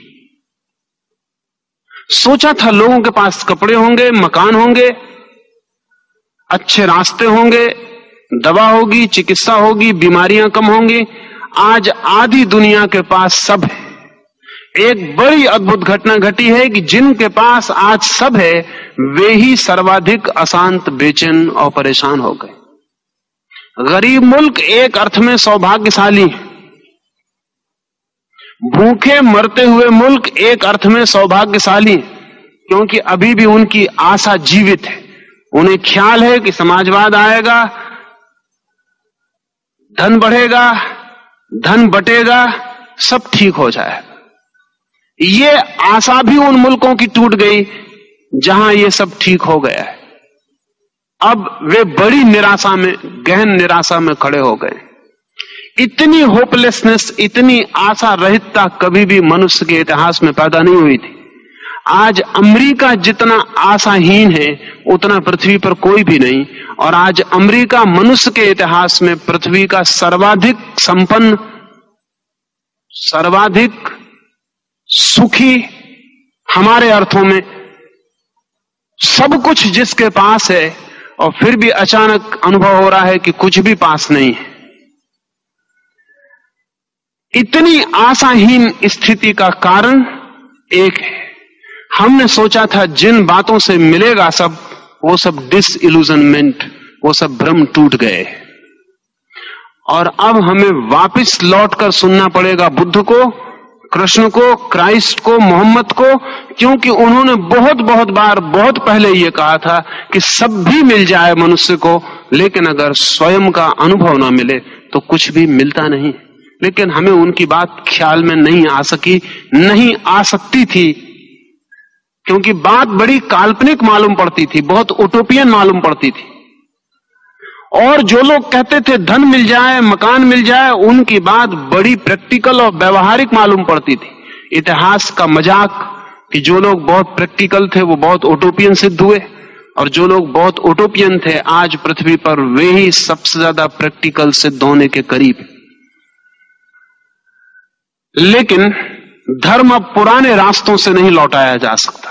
सोचा था लोगों के पास कपड़े होंगे, मकान होंगे, अच्छे रास्ते होंगे, दवा होगी, चिकित्सा होगी, बीमारियां कम होंगी। आज आधी दुनिया के पास सब है। एक बड़ी अद्भुत घटना घटी है कि जिनके पास आज सब है वे ही सर्वाधिक अशांत, बेचैन और परेशान हो गए। गरीब मुल्क एक अर्थ में सौभाग्यशाली है। भूखे मरते हुए मुल्क एक अर्थ में सौभाग्यशाली है, क्योंकि अभी भी उनकी आशा जीवित है। उन्हें ख्याल है कि समाजवाद आएगा, धन बढ़ेगा, धन बटेगा, सब ठीक हो जाएगा। ये आशा भी उन मुल्कों की टूट गई जहां ये सब ठीक हो गया है। अब वे बड़ी निराशा में, गहन निराशा में खड़े हो गए। इतनी होपलेसनेस, इतनी आशा रहितता कभी भी मनुष्य के इतिहास में पैदा नहीं हुई थी। आज अमेरिका जितना आशाहीन है उतना पृथ्वी पर कोई भी नहीं। और आज अमेरिका मनुष्य के इतिहास में पृथ्वी का सर्वाधिक संपन्न, सर्वाधिक सुखी, हमारे अर्थों में सब कुछ जिसके पास है, और फिर भी अचानक अनुभव हो रहा है कि कुछ भी पास नहीं है। इतनी आशाहीन स्थिति का कारण एक है, हमने सोचा था जिन बातों से मिलेगा सब, वो सब डिसइल्यूजनमेंट, वो सब भ्रम टूट गए। और अब हमें वापस लौटकर सुनना पड़ेगा बुद्ध को, कृष्ण को, क्राइस्ट को, मोहम्मद को, क्योंकि उन्होंने बहुत बहुत बार, बहुत पहले ये कहा था कि सब भी मिल जाए मनुष्य को, लेकिन अगर स्वयं का अनुभव ना मिले तो कुछ भी मिलता नहीं। लेकिन हमें उनकी बात ख्याल में नहीं आ सकी, नहीं आ सकती थी, क्योंकि बात बड़ी काल्पनिक मालूम पड़ती थी, बहुत उटोपियन मालूम पड़ती थी। और जो लोग कहते थे धन मिल जाए, मकान मिल जाए, उनकी बात बड़ी प्रैक्टिकल और व्यवहारिक मालूम पड़ती थी। इतिहास का मजाक कि जो लोग बहुत प्रैक्टिकल थे वो बहुत उटोपियन सिद्ध हुए, और जो लोग बहुत उटोपियन थे आज पृथ्वी पर वे ही सबसे ज्यादा प्रैक्टिकल सिद्ध होने के करीब। लेकिन धर्म अब पुराने रास्तों से नहीं लौटाया जा सकता।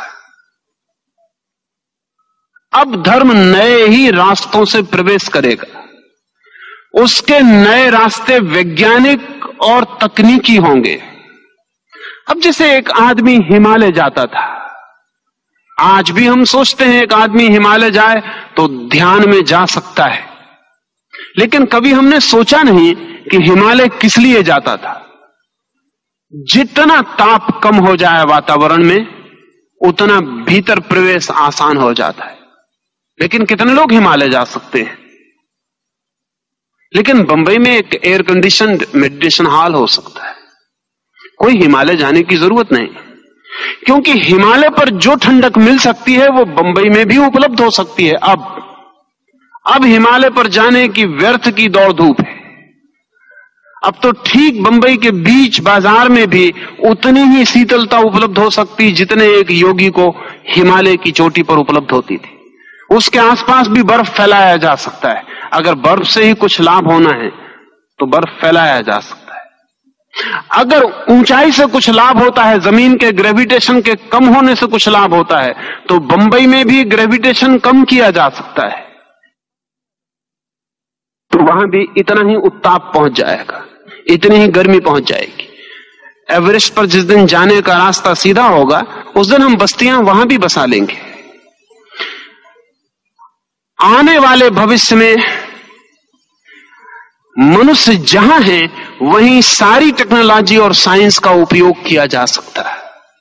अब धर्म नए ही रास्तों से प्रवेश करेगा। उसके नए रास्ते वैज्ञानिक और तकनीकी होंगे। अब जैसे एक आदमी हिमालय जाता था, आज भी हम सोचते हैं एक आदमी हिमालय जाए तो ध्यान में जा सकता है, लेकिन कभी हमने सोचा नहीं कि हिमालय किस लिए जाता था। जितना ताप कम हो जाए वातावरण में, उतना भीतर प्रवेश आसान हो जाता है। लेकिन कितने लोग हिमालय जा सकते हैं? लेकिन बंबई में एक एयर कंडीशन मेडिटेशन हॉल हो सकता है। कोई हिमालय जाने की जरूरत नहीं, क्योंकि हिमालय पर जो ठंडक मिल सकती है वो बंबई में भी उपलब्ध हो सकती है। अब अब हिमालय पर जाने की व्यर्थ की दौड़ धूप है। अब तो ठीक बंबई के बीच बाजार में भी उतनी ही शीतलता उपलब्ध हो सकती जितने एक योगी को हिमालय की चोटी पर उपलब्ध होती थी। उसके आसपास भी बर्फ फैलाया जा सकता है। अगर बर्फ से ही कुछ लाभ होना है तो बर्फ फैलाया जा सकता है। अगर ऊंचाई से कुछ लाभ होता है, जमीन के ग्रेविटेशन के कम होने से कुछ लाभ होता है, तो बंबई में भी ग्रेविटेशन कम किया जा सकता है, तो वहां भी इतना ही उत्ताप पहुंच जाएगा, इतनी ही गर्मी पहुंच जाएगी। एवरेस्ट पर जिस दिन जाने का रास्ता सीधा होगा, उस दिन हम बस्तियां वहां भी बसा लेंगे। आने वाले भविष्य में मनुष्य जहां है वहीं सारी टेक्नोलॉजी और साइंस का उपयोग किया जा सकता है,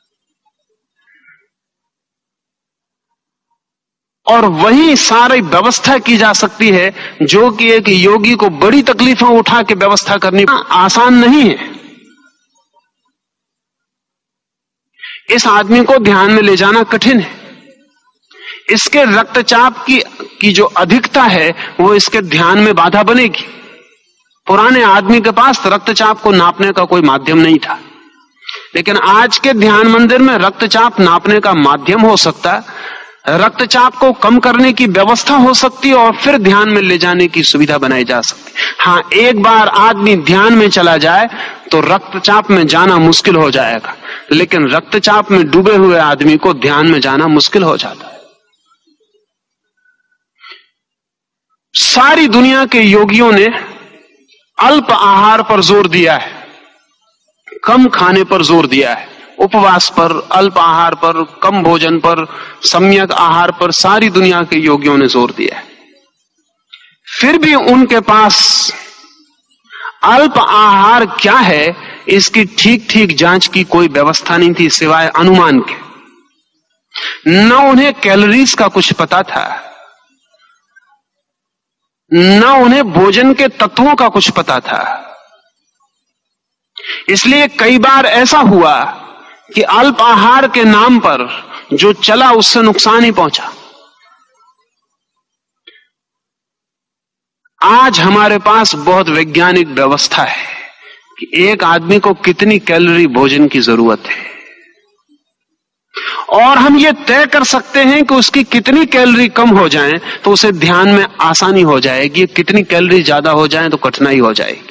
और वहीं सारी व्यवस्था की जा सकती है जो कि एक योगी को बड़ी तकलीफें उठा के व्यवस्था करनी आसान नहीं है। इस आदमी को ध्यान में ले जाना कठिन है। इसके रक्तचाप की की जो अधिकता है वो इसके ध्यान में बाधा बनेगी। पुराने आदमी के पास रक्तचाप को नापने का कोई माध्यम नहीं था, लेकिन आज के ध्यान मंदिर में रक्तचाप नापने का माध्यम हो सकता है, रक्तचाप को कम करने की व्यवस्था हो सकती है और फिर ध्यान में ले जाने की सुविधा बनाई जा सकती है। हाँ, एक बार आदमी ध्यान में चला जाए तो रक्तचाप में जाना मुश्किल हो जाएगा, लेकिन रक्तचाप में डूबे हुए आदमी को ध्यान में जाना मुश्किल हो जाता है। सारी दुनिया के योगियों ने अल्प आहार पर जोर दिया है, कम खाने पर जोर दिया है, उपवास पर, अल्प आहार पर, कम भोजन पर, सम्यक आहार पर सारी दुनिया के योगियों ने जोर दिया है। फिर भी उनके पास अल्प आहार क्या है इसकी ठीक ठीक जांच की कोई व्यवस्था नहीं थी सिवाय अनुमान के। न उन्हें कैलोरीज का कुछ पता था, न उन्हें भोजन के तत्वों का कुछ पता था। इसलिए कई बार ऐसा हुआ कि अल्प आहार के नाम पर जो चला उससे नुकसान ही पहुंचा। आज हमारे पास बहुत वैज्ञानिक व्यवस्था है कि एक आदमी को कितनी कैलोरी भोजन की जरूरत है, और हम ये तय कर सकते हैं कि उसकी कितनी कैलोरी कम हो जाए तो उसे ध्यान में आसानी हो जाएगी, कितनी कैलोरी ज्यादा हो जाए तो कठिनाई हो जाएगी।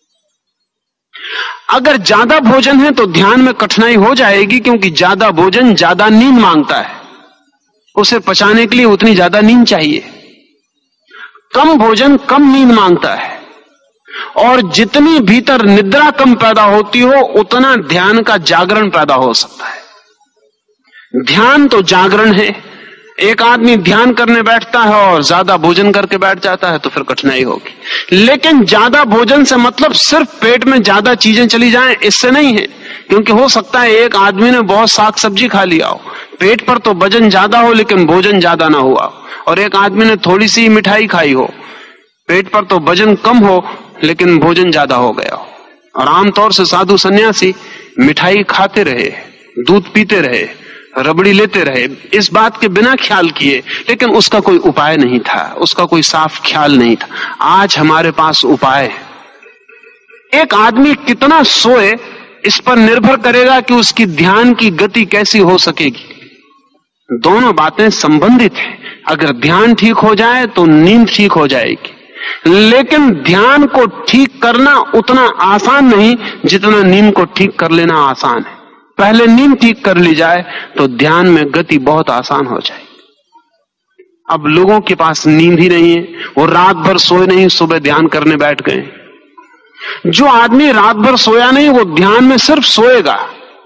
अगर ज्यादा भोजन है तो ध्यान में कठिनाई हो जाएगी, क्योंकि ज्यादा भोजन ज्यादा नींद मांगता है, उसे पचाने के लिए उतनी ज्यादा नींद चाहिए। कम भोजन कम नींद मांगता है, और जितनी भीतर निद्रा कम पैदा होती हो उतना ध्यान का जागरण पैदा हो सकता है। ध्यान तो जागरण है। एक आदमी ध्यान करने बैठता है और ज्यादा भोजन करके बैठ जाता है तो फिर कठिनाई होगी। लेकिन ज्यादा भोजन से मतलब सिर्फ पेट में ज्यादा चीजें चली जाएं इससे नहीं है, क्योंकि हो सकता है एक आदमी ने बहुत साग सब्जी खा लिया हो, पेट पर तो वजन ज्यादा हो लेकिन भोजन ज्यादा ना हुआ, और एक आदमी ने थोड़ी सी मिठाई खाई हो, पेट पर तो वजन कम हो लेकिन भोजन ज्यादा हो गया हो। और आमतौर से साधु सन्यासी मिठाई खाते रहे, दूध पीते रहे, रबड़ी लेते रहे, इस बात के बिना ख्याल किए, लेकिन उसका कोई उपाय नहीं था, उसका कोई साफ ख्याल नहीं था। आज हमारे पास उपाय है। एक आदमी कितना सोए इस पर निर्भर करेगा कि उसकी ध्यान की गति कैसी हो सकेगी। दोनों बातें संबंधित हैं। अगर ध्यान ठीक हो जाए तो नींद ठीक हो जाएगी, लेकिन ध्यान को ठीक करना उतना आसान नहीं जितना नींद को ठीक कर लेना आसान है। पहले नींद ठीक कर ली जाए तो ध्यान में गति बहुत आसान हो जाएगी। अब लोगों के पास नींद ही नहीं है, वो रात भर सोए नहीं, सुबह ध्यान करने बैठ गए। जो आदमी रात भर सोया नहीं वो ध्यान में सिर्फ सोएगा।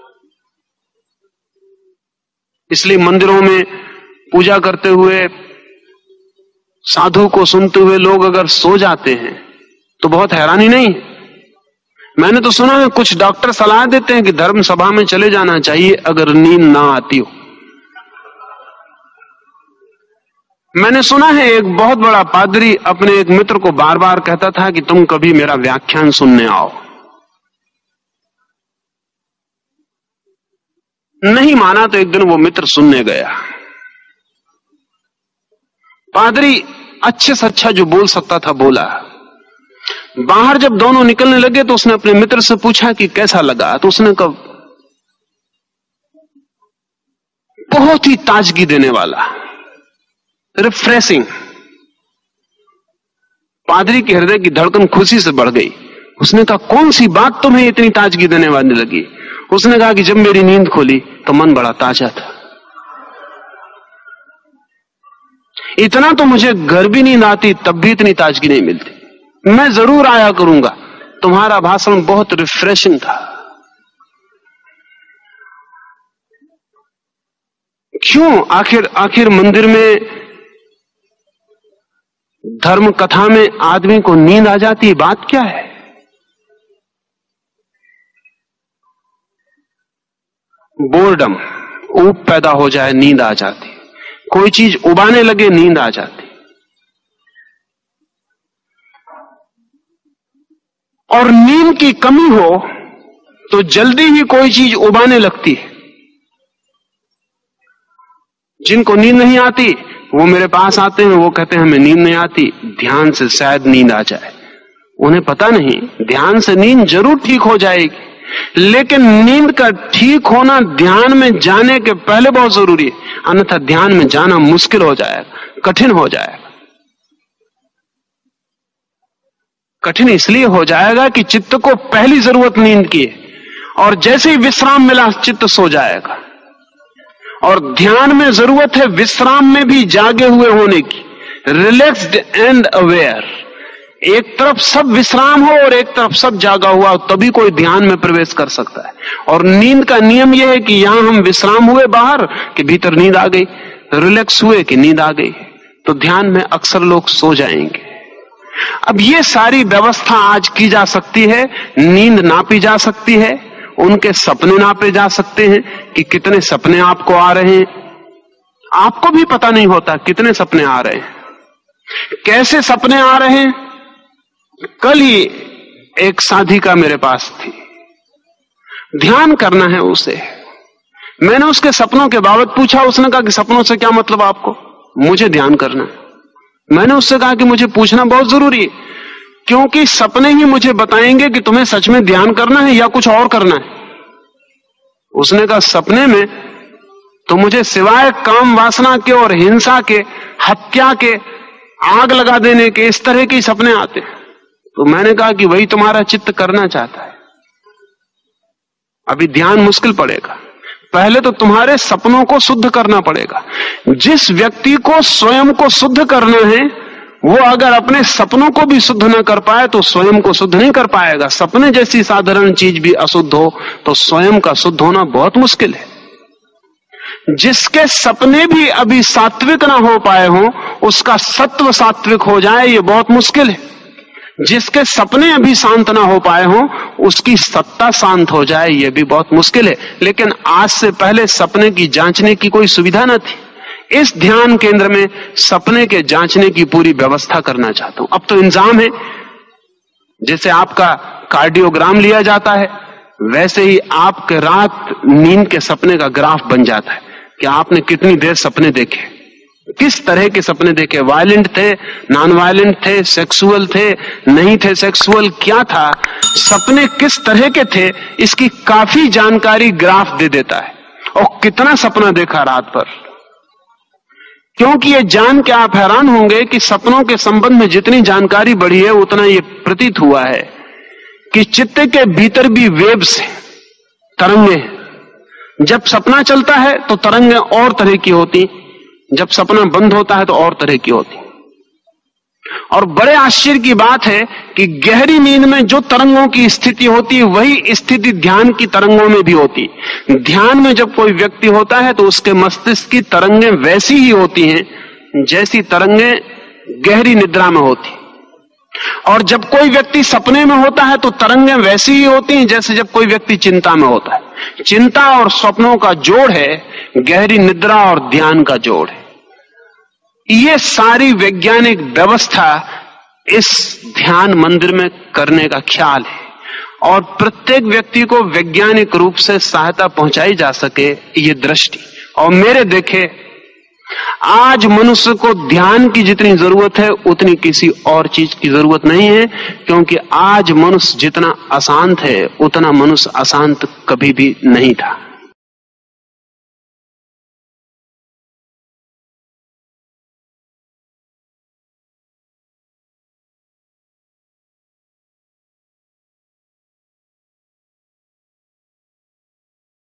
इसलिए मंदिरों में पूजा करते हुए साधु को सुनते हुए लोग अगर सो जाते हैं तो बहुत हैरानी नहीं। मैंने तो सुना है कुछ डॉक्टर सलाह देते हैं कि धर्म सभा में चले जाना चाहिए अगर नींद ना आती हो। मैंने सुना है एक बहुत बड़ा पादरी अपने एक मित्र को बार बार कहता था कि तुम कभी मेरा व्याख्यान सुनने आओ। नहीं माना तो एक दिन वो मित्र सुनने गया। पादरी अच्छे से अच्छा जो बोल सकता था बोला। बाहर जब दोनों निकलने लगे तो उसने अपने मित्र से पूछा कि कैसा लगा, तो उसने कहा बहुत ही ताजगी देने वाला, रिफ्रेशिंग। पादरी के हृदय की धड़कन खुशी से बढ़ गई। उसने कहा कौन सी बात तुम्हें इतनी ताजगी देने वाली लगी? उसने कहा कि जब मेरी नींद खोली तो मन बड़ा ताजा था। इतना तो मुझे घर भी नींद आती तब भी इतनी ताजगी नहीं मिलती। मैं जरूर आया करूंगा, तुम्हारा भाषण बहुत रिफ्रेशिंग था। क्यों? आखिर आखिर मंदिर में धर्म कथा में आदमी को नींद आ जाती है, बात क्या है? बोर्डम, ऊब पैदा हो जाए नींद आ जाती, कोई चीज उबाने लगे नींद आ जाती। और नींद की कमी हो तो जल्दी ही कोई चीज उबाने लगती है। जिनको नींद नहीं आती वो मेरे पास आते हैं, वो कहते हैं हमें नींद नहीं आती, ध्यान से शायद नींद आ जाए। उन्हें पता नहीं ध्यान से नींद जरूर ठीक हो जाएगी, लेकिन नींद का ठीक होना ध्यान में जाने के पहले बहुत जरूरी है, अन्यथा ध्यान में जाना मुश्किल हो जाएगा, कठिन हो जाएगा। कठिन इसलिए हो जाएगा कि चित्त को पहली जरूरत नींद की है, और जैसे ही विश्राम मिला चित्त सो जाएगा। और ध्यान में जरूरत है विश्राम में भी जागे हुए होने की, रिलैक्स्ड एंड अवेयर। एक तरफ सब विश्राम हो और एक तरफ सब जागा हुआ हो, तभी कोई ध्यान में प्रवेश कर सकता है। और नींद का नियम यह है कि यहां हम विश्राम हुए बाहर कि भीतर नींद आ गई, रिलैक्स हुए कि नींद आ गई, तो ध्यान में अक्सर लोग सो जाएंगे। अब ये सारी व्यवस्था आज की जा सकती है, नींद नापी जा सकती है, उनके सपने नापे जा सकते हैं कि कितने सपने आपको आ रहे हैं। आपको भी पता नहीं होता कितने सपने आ रहे हैं, कैसे सपने आ रहे हैं। कल ही एक साधिका मेरे पास थी, ध्यान करना है उसे। मैंने उसके सपनों के बाबत पूछा, उसने कहा कि सपनों से क्या मतलब आपको, मुझे ध्यान करना है। मैंने उससे कहा कि मुझे पूछना बहुत जरूरी है, क्योंकि सपने ही मुझे बताएंगे कि तुम्हें सच में ध्यान करना है या कुछ और करना है। उसने कहा सपने में तो मुझे सिवाय काम वासना के और हिंसा के, हत्या के, आग लगा देने के, इस तरह के सपने आते हैं। तो मैंने कहा कि वही तुम्हारा चित्त करना चाहता है। अभी ध्यान मुश्किल पड़ेगा, पहले तो तुम्हारे सपनों को शुद्ध करना पड़ेगा। जिस व्यक्ति को स्वयं को शुद्ध करना है, वो अगर अपने सपनों को भी शुद्ध न कर पाए तो स्वयं को शुद्ध नहीं कर पाएगा। सपने जैसी साधारण चीज भी अशुद्ध हो तो स्वयं का शुद्ध होना बहुत मुश्किल है। जिसके सपने भी अभी सात्विक ना हो पाए हो, उसका सत्व सात्विक हो जाए ये बहुत मुश्किल है। जिसके सपने अभी शांत ना हो पाए हो, उसकी सत्ता शांत हो जाए ये भी बहुत मुश्किल है। लेकिन आज से पहले सपने की जांचने की कोई सुविधा न थी। इस ध्यान केंद्र में सपने के जांचने की पूरी व्यवस्था करना चाहता हूं। अब तो इंतजाम है, जैसे आपका कार्डियोग्राम लिया जाता है, वैसे ही आपके रात नींद के सपने का ग्राफ बन जाता है कि आपने कितनी देर सपने देखे, किस तरह के सपने देखे, वायलेंट थे, नॉन वायलेंट थे, सेक्सुअल थे, नहीं थे सेक्सुअल, क्या था, सपने किस तरह के थे, इसकी काफी जानकारी ग्राफ दे देता है। और कितना सपना देखा रात भर, क्योंकि ये जान के आप हैरान होंगे कि सपनों के संबंध में जितनी जानकारी बढ़ी है, उतना ये प्रतीत हुआ है कि चित्त के भीतर भी वेव्स हैं, तरंगे। जब सपना चलता है तो तरंगे और तरह की होती, जब सपना बंद होता है तो और तरह की होती। और बड़े आश्चर्य की बात है कि गहरी नींद में जो तरंगों की स्थिति होती है, वही स्थिति ध्यान की तरंगों में भी होती। ध्यान में जब कोई व्यक्ति होता है तो उसके मस्तिष्क की तरंगें वैसी ही होती हैं जैसी तरंगें गहरी निद्रा में होती। और जब कोई व्यक्ति सपने में होता है तो तरंगें वैसी ही होती हैं जैसे जब कोई व्यक्ति चिंता में होता है। चिंता और स्वप्नों का जोड़ है गहरी निद्रा और ध्यान का जोड़ है। ये सारी वैज्ञानिक व्यवस्था इस ध्यान मंदिर में करने का ख्याल है, और प्रत्येक व्यक्ति को वैज्ञानिक रूप से सहायता पहुंचाई जा सके ये दृष्टि। और मेरे देखे आज मनुष्य को ध्यान की जितनी जरूरत है उतनी किसी और चीज की जरूरत नहीं है, क्योंकि आज मनुष्य जितना अशांत है उतना मनुष्य अशांत कभी भी नहीं था।